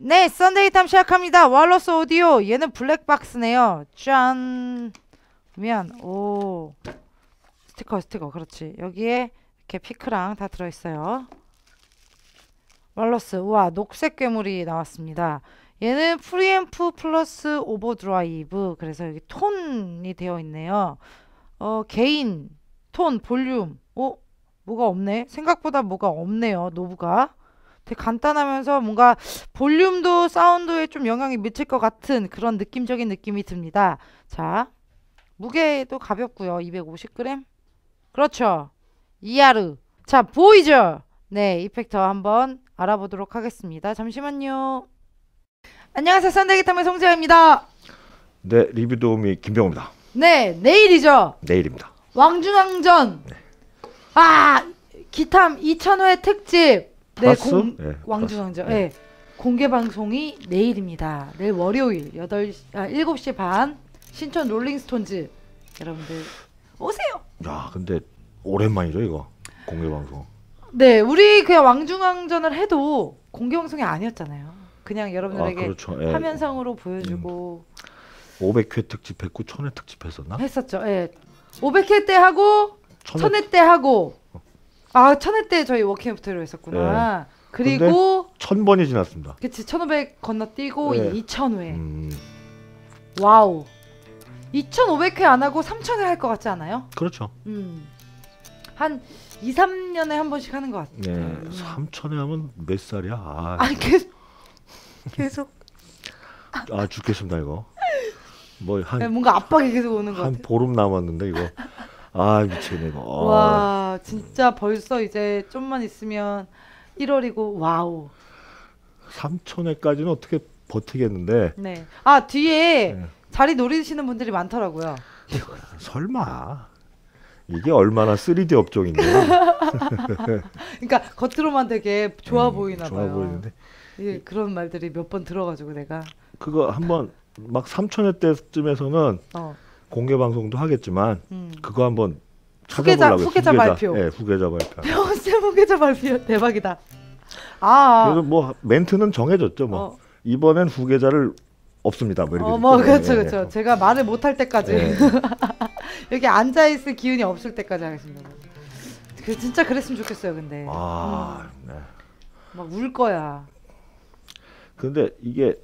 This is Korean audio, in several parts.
네, 썬데이 탐 시작합니다. 월러스 오디오. 얘는 블랙박스네요. 짠. 보면 오 스티커 그렇지. 여기에 이렇게 피크랑 다 들어있어요. 월러스. 우와, 녹색 괴물이 나왔습니다. 얘는 프리앰프 플러스 오버드라이브. 그래서 여기 톤이 되어 있네요. 게인, 톤, 볼륨. 뭐가 없네. 생각보다 뭐가 없네요. 노브가 되게 간단하면서 뭔가 볼륨도 사운드에 좀 영향이 미칠 것 같은 그런 느낌적인 느낌이 듭니다. 자, 무게도 가볍고요. 250g. 그렇죠. 이하르. 자, 보이죠? 네, 이펙터 한번 알아보도록 하겠습니다. 잠시만요. 안녕하세요. 썬데이기탐의 송재현입니다. 네, 리뷰 도우미 김병호입니다. 네, 내일이죠. 내일입니다. 왕중왕전. 네. 기탐 2000회 특집. 네, 네, 왕중왕전. 네. 네. 공개 방송이 내일입니다. 내일 월요일 7시 반 신촌 롤링스톤즈. 여러분들 오세요. 야, 근데 오랜만이죠, 이거. 공개 방송. 네, 우리 그냥 왕중왕전을 해도 공개 방송이 아니었잖아요. 그냥 여러분들에게 그렇죠. 예. 화면상으로 보여주고 500회 특집 했고 1000회 특집 했었나? 했었죠. 예. 500회 때 하고 1000회 때 하고 1000회 때 저희 워킹 애프터로 했었구나. 그리고 1000번이 지났습니다. 그치, 1500 건너뛰고 네. 2000회. 와우. 2500회 안 하고 3000회 할 것 같지 않아요? 그렇죠. 한 2, 3년에 한 번씩 하는 것 같아요. 네, 3000회 하면 몇 살이야? 아니 계속 죽겠습니다, 이거. 뭐 뭔가 압박이 계속 오는 것 한 같아요. 보름 남았는데 이거. 미치겠네 이거. 와, 진짜 벌써 이제 좀만 있으면 1월이고 와우. 3000회까지는 어떻게 버티겠는데. 네. 뒤에 네. 자리 노리시는 분들이 많더라고요. 설마 이게 얼마나 3D 업종인데. 그러니까 겉으로만 되게 좋아 보이나 봐요. 좋아 보이는데. 예, 그런 말들이 몇 번 들어가지고 내가 그거 한번 막 3000회 때쯤에서는 공개 방송도 하겠지만 그거 한번 찾아보려고. 후계자 발표. 네, 후계자 발표. 병쌤 후계자 발표 대박이다. 그래서 뭐 멘트는 정해졌죠. 뭐 이번엔 후계자를 없습니다. 뭐 이렇게. 그렇죠. 제가 말을 못할 때까지 여기 앉아 있을 기운이 없을 때까지 하겠습니다. 진짜 그랬으면 좋겠어요. 근데 네. 막 울 거야. 근데 이게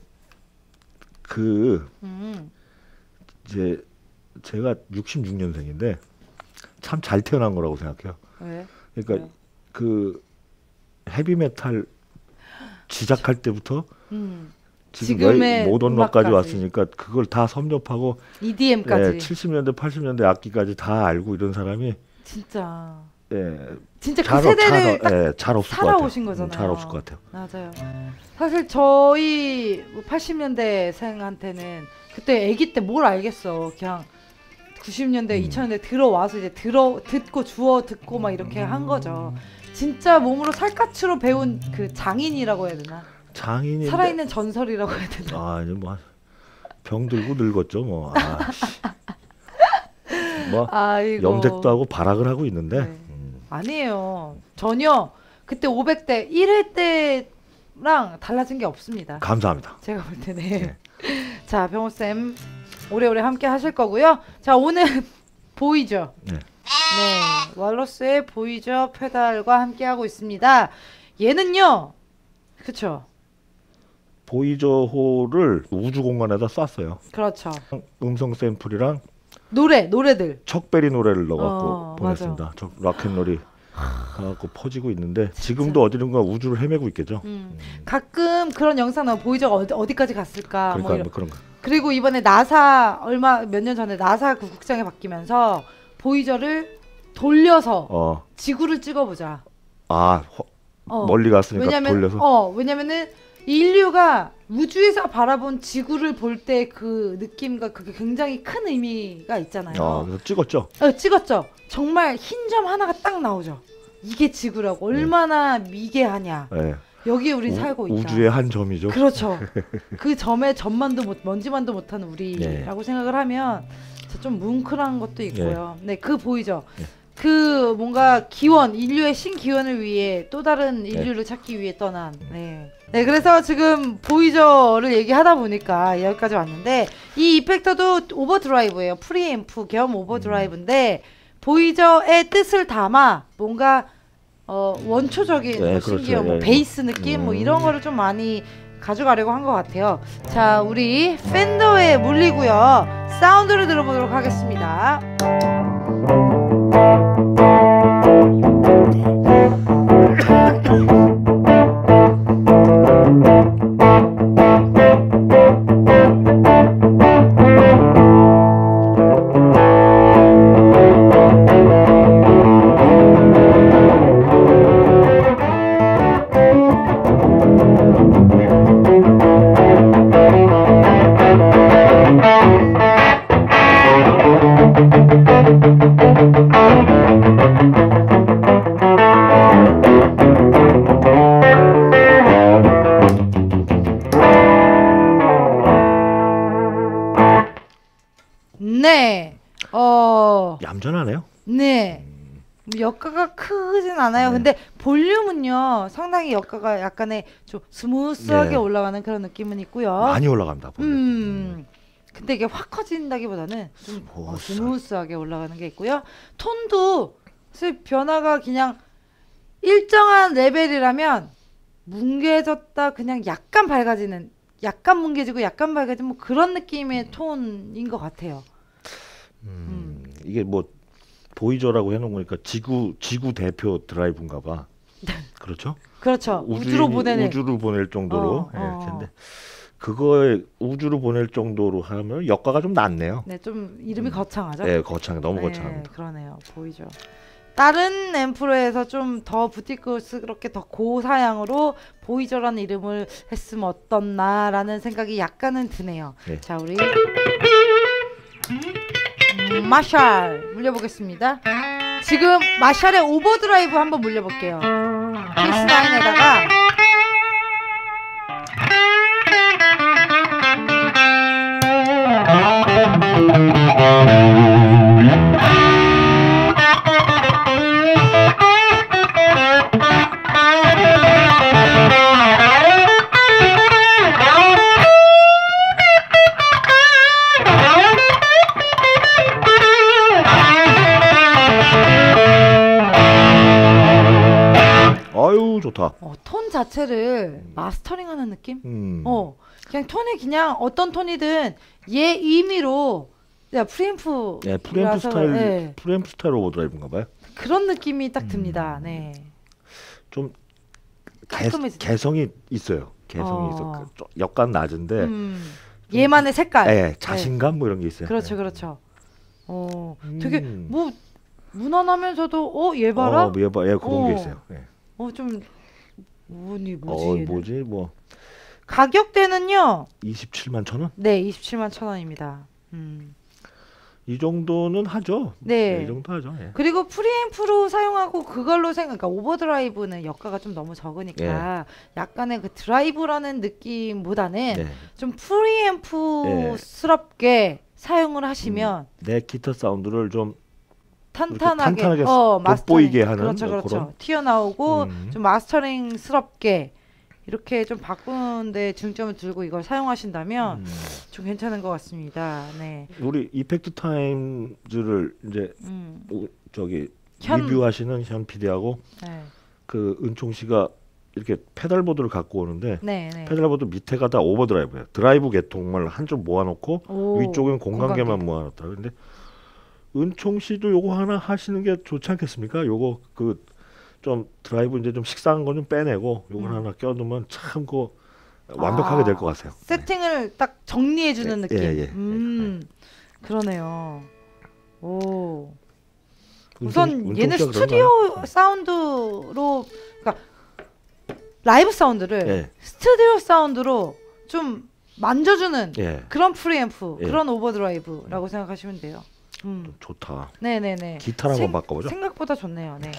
이제 제가 66년생인데 참 잘 태어난 거라고 생각해요. 왜? 그러니까 그 헤비메탈 시작할 때부터 지금의 모던 락까지 왔으니까 그걸 다 섭렵하고 EDM까지 70년대 80년대 악기까지 다 알고 이런 사람이 진짜 진짜 그 세대를 딱 잘 없을 살아오신 것 같아요. 거잖아요. 잘 없을 것 같아요. 맞아요. 사실 저희 80년대생한테는 그때 아기 때 뭘 알겠어. 그냥 90년대 2000년대 들어와서 이제 듣고 주워 듣고 막 이렇게 한 거죠. 진짜 몸으로 살갗으로 배운 그 장인이라고 해야 되나? 장인인데 살아있는 전설이라고 해야 되나? 이제 뭐 병 들고 늙었죠 뭐. 뭐 염색도 하고 발악을 하고 있는데. 네. 아니에요. 전혀 그때 500대 1회 때랑 달라진 게 없습니다. 감사합니다. 제가 볼 때는. 네. 자, 병호쌤 오래오래 함께 하실 거고요. 자, 오늘 보이죠? 네. 월러스의 보이죠 페달과 함께 하고 있습니다. 얘는요. 그쵸? 보이저호를 우주 공간에다 쐈어요. 그렇죠. 음성 샘플이랑 노래들 척베리 노래를 넣어갖고 보냈습니다. 락앤롤이 가갖고 퍼지고 있는데 진짜? 지금도 어디론가 우주를 헤매고 있겠죠. 가끔 그런 영상 나오면 보이저가 어디까지 갔을까. 그러니까 뭐 그런 거. 그리고 이번에 나사 몇 년 전에 나사 그 국장에 바뀌면서 보이저를 돌려서 지구를 찍어보자. 멀리 갔으니까 돌려서. 왜냐면은 인류가 우주에서 바라본 지구를 볼 때 그 느낌과 그게 굉장히 큰 의미가 있잖아요. 그래서 찍었죠. 찍었죠. 정말 흰 점 하나가 딱 나오죠. 이게 지구라고. 얼마나 미개하냐. 여기에 우리 살고 있다. 우주의 한 점이죠. 그렇죠. 그 점에 먼지만도 못하는 우리라고 생각을 하면 좀 뭉클한 것도 있고요. 네, 그 보이죠. 그 뭔가 인류의 신기원을 위해 또 다른 인류를 찾기 위해 떠난 네, 그래서 지금 보이저를 얘기하다 보니까 여기까지 왔는데 이 이펙터도 오버드라이브예요. 프리앰프 겸 오버드라이브인데 보이저의 뜻을 담아 뭔가 원초적인 네, 뭐 그렇죠. 심지어 뭐 예, 베이스 느낌 뭐 이런 거를 좀 많이 가져가려고 한 것 같아요. 자, 우리 팬더의 물리고요. 사운드를 들어보도록 하겠습니다. 네, 얌전하네요. 네. 역가가 크진 않아요. 네. 근데 볼륨은요, 상당히 역가가 약간의 좀 스무스하게 네. 올라가는 그런 느낌은 있고요. 많이 올라갑니다. 근데 이게 확 커진다기보다는 좀 스무스하게. 스무스하게 올라가는 게 있고요. 톤도 사실 변화가 그냥 일정한 레벨이라면 뭉개졌다 그냥 약간 밝아지는, 약간 뭉개지고 약간 밝아지는 뭐 그런 느낌의 톤인 것 같아요. 이게 뭐 보이저라고 해놓은 거니까 지구 대표 드라이브인가 봐. 그렇죠? 그렇죠. 우주로 보낼 정도로. 근데 그거에 우주로 보낼 정도로 하면 역가가 좀 낮네요. 네, 좀 이름이 거창하죠? 네, 너무 네, 거창합니다. 그러네요. 보이죠. 다른 앰프로 해서 좀 더 부티크스럽게 더 고사양으로 보이저라는 이름을 했으면 어떻나라는 생각이 약간은 드네요. 네. 자, 우리 마샬 물려보겠습니다. 지금 마샬의 오버드라이브 한번 물려볼게요. PS9에다가 아유 좋다. 톤 자체를 마스터링하는 느낌? 음. 그냥 톤이 그냥 어떤 톤이든 얘 의미로 프리앰프 네, 프리앰프 스타일, 프리앰프 스타일 오버드라이브인가 봐요. 그런 느낌이 딱 듭니다. 네. 좀 깔끔해지죠. 개성이 있어요. 개성이 있어. 역간 낮은데 얘만의 색깔. 네, 자신감 뭐 이런 게 있어요. 그렇죠, 그렇죠. 되게 뭐 무난하면서도 얘 봐라. 얘 봐, 그런 게 있어요. 네. 좀 뭐지? 얘는? 뭐지 뭐 가격대는요. 27만 천 원? 네, 27만 천 원입니다. 이 정도는 하죠. 네. 이 정도 하죠. 예. 그리고 프리앰프로 사용하고 그걸로 그러니까 오버드라이브는 역가가 좀 너무 적으니까 약간의 그 드라이브라는 느낌보다는 좀 프리앰프스럽게 사용을 하시면 내 기타 사운드를 좀 탄탄하게 돋보이게 하는 그렇죠, 그렇죠. 그런? 튀어나오고 좀 마스터링스럽게 이렇게 좀 바꾸는데 중점을 두고 이걸 사용하신다면 좀 괜찮은 것 같습니다. 네. 우리 이펙트 타임즈를 이제 리뷰하시는 현 PD하고 그 은총 씨가 이렇게 페달보드를 갖고 오는데 페달보드 밑에가 다 오버드라이브예요. 드라이브 계통을 한쪽 모아놓고 위쪽은 공간계만 모아놨다. 근데 은총 씨도 요거 하나 하시는 게 좋지 않겠습니까? 요거 그 좀 드라이브 이제 좀 식상한 거 좀 빼내고 요거 하나 껴두면 참 그 완벽하게 될 것 같아요. 세팅을 딱 정리해주는 느낌. 그러네요. 오. 우선 얘는 스튜디오 사운드로, 그러니까 라이브 사운드를 스튜디오 사운드로 좀 만져주는 그런 프리앰프, 그런 오버드라이브라고 생각하시면 돼요. 좋다. 네네네. 기타를 한번 바꿔보죠. 생각보다 좋네요. 네.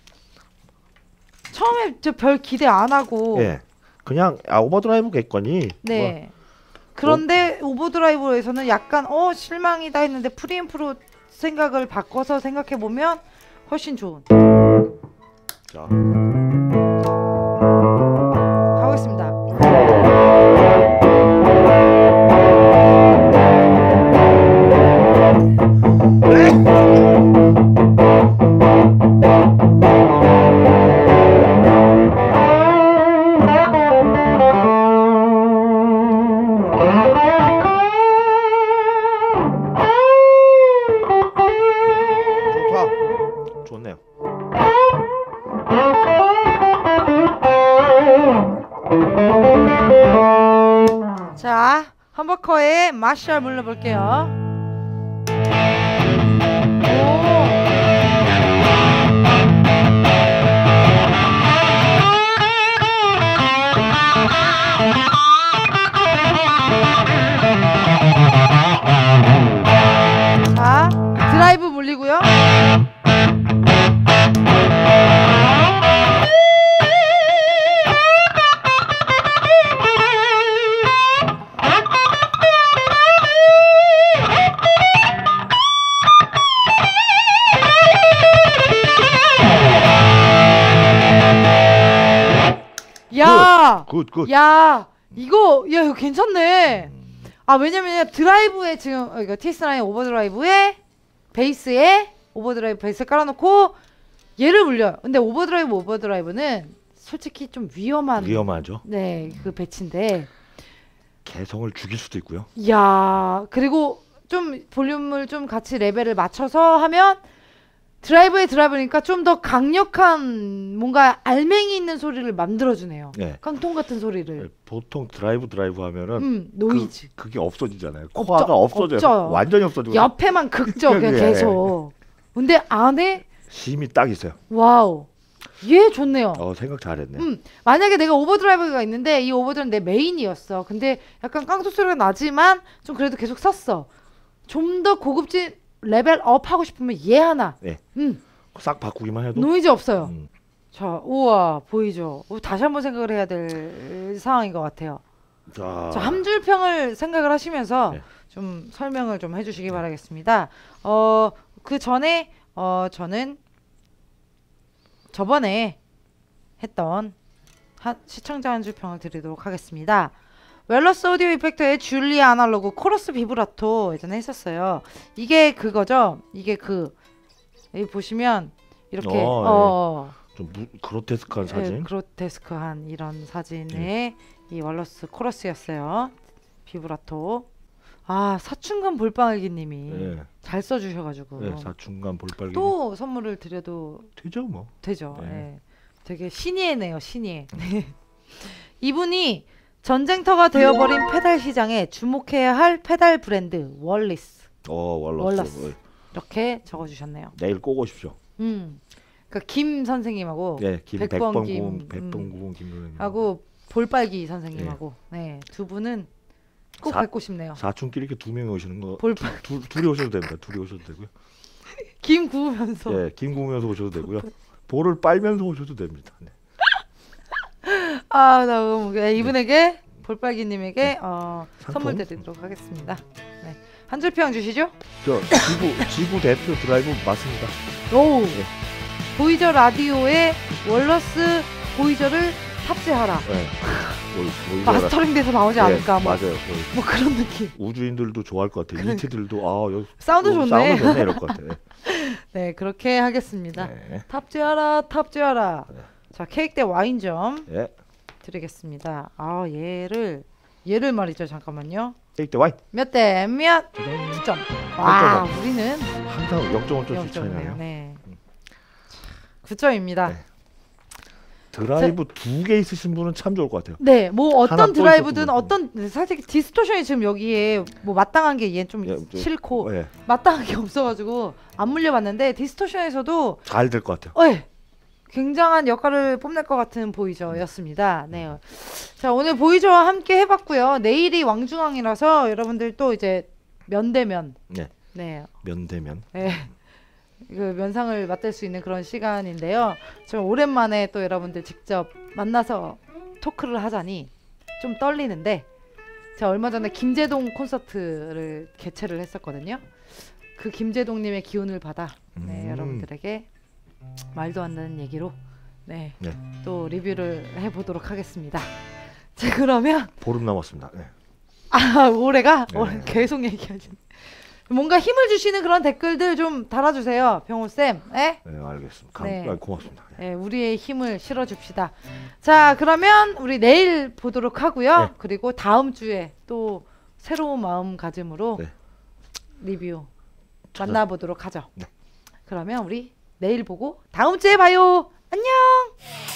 처음에 저 별 기대 안 하고 그냥 오버드라이브겠거니. 네. 그런데 오버드라이브에서는 약간 실망이다 했는데 프리앰프로 생각을 바꿔서 생각해 보면 훨씬 좋은. 자. 가보겠습니다. 마지막에 마샬 불러볼게요. 자, 드라이브 물리고요. 야, 굿. 야, 이거 괜찮네. 아, 왜냐면 드라이브에 지금 이거 TS9 오버드라이브에 베이스에 오버드라이브 베이스 깔아놓고 얘를 물려요. 근데 오버드라이브는 솔직히 좀 위험하죠. 네, 그 배치인데 개성을 죽일 수도 있고요. 야, 그리고 좀 볼륨을 좀 같이 레벨을 맞춰서 하면 드라이브니까 좀 더 강력한 뭔가 알맹이 있는 소리를 만들어주네요. 네. 깡통 같은 소리를. 네, 보통 드라이브 하면은 노이즈. 그게 없어지잖아요. 코어가 없어져요. 없죠. 완전히 없어지고. 옆에만 긁죠. 그냥 네. 계속. 근데 안에 힘이 딱 있어요. 와우. 얘 좋네요. 생각 잘했네. 만약에 내가 오버드라이브가 있는데 이 오버드라이브는 내 메인이었어. 근데 약간 깡통 소리가 나지만 좀 그래도 계속 썼어. 좀 더 고급진 레벨업 하고 싶으면 얘 하나. 네. 싹 바꾸기만 해도 노이즈 없어요. 자, 우와, 보이죠? 다시 한번 생각을 해야 될 상황인 것 같아요. 자, 함줄평을 생각을 하시면서 네. 좀 설명을 좀 해주시기 바라겠습니다. 그 전에 저는 저번에 했던 시청자 함줄평을 드리도록 하겠습니다. 웰러스 오디오 이펙터의 줄리아 아날로그 코러스 비브라토 예전에 했었어요. 이게 그거죠. 이게 여기 보시면 이렇게 좀 그로테스크한 사진. 그로테스크한 이런 사진의 이 웰러스 코러스였어요. 비브라토. 아, 사춘간 볼빨기님이 잘 써주셔가지고 사춘간 볼빨기 또 선물을 드려도 되죠 뭐. 되죠. 네. 되게 신예네요, 신예. 이분이 전쟁터가 되어버린 페달 시장에 주목해야 할 페달 브랜드 월리스. 월러스. 이렇게 적어주셨네요. 내일 꼭 오십시오. 그러니까 김 선생님하고 백번 김 하고 볼빨기 선생님하고 두 분은 꼭 뵙고 싶네요. 사춘끼리 이렇게 두 명이 오시는 거. 둘이 오셔도 됩니다. 둘이 오셔도 되고요. 김 구우면서. 김 구우면서 오셔도 되고요. 볼을 빨면서 오셔도 됩니다. 네. 아, 나 이분에게 볼빨기님에게 선물 드리도록 하겠습니다. 네. 한 줄평 주시죠. 지구 대표 드라이브 맞습니다. 오. 보이저 라디오에 월러스 보이저를 탑재하라. 마스터링돼서 나오지 않을까? 맞아요. 뭐 그런 느낌. 우주인들도 좋아할 것 같아요. ET들도 여기 사운드 좋네. 사운드 좋네 이럴 것 같아요. 네, 그렇게 하겠습니다. 탑재하라. 자, 케이크대 와인점 드리겠습니다. 얘를 말이죠. 잠깐만요. 케이크대 와인 몇 대 몇? 9점. 와, 우리는 항상 0.5점씩 차이 나요. 네. 9점입니다. 네. 드라이브 두 개 있으신 분은 참 좋을 것 같아요. 네, 뭐 어떤 드라이브든 사실 디스토션이 지금 여기에 뭐 마땅한 게 얘는 좀 싫고 마땅한 게 없어가지고 안 물려봤는데 디스토션에서도 잘 될 것 같아요. 굉장한 역할을 뽐낼 것 같은 보이저였습니다. 네, 자, 오늘 보이저와 함께 해봤고요. 내일이 왕중왕이라서 여러분들 또 이제 면대면 면대면 그 면상을 맞댈 수 있는 그런 시간인데요. 좀 오랜만에 또 여러분들 직접 만나서 토크를 하자니 좀 떨리는데, 제가 얼마 전에 김재동 콘서트를 개최를 했었거든요. 그 김재동님의 기운을 받아 여러분들에게 말도 안 되는 얘기로 또 리뷰를 해보도록 하겠습니다. 자, 그러면 보름 남았습니다. 올해가 계속 얘기하지. 뭔가 힘을 주시는 그런 댓글들 좀 달아주세요, 병호쌤. 네, 알겠습니다. 고맙습니다. 우리의 힘을 실어줍시다. 자, 그러면 우리 내일 보도록 하고요. 그리고 다음 주에 또 새로운 마음가짐으로 리뷰 만나보도록 하죠. 그러면 우리 내일 보고 다음 주에 봐요. 안녕.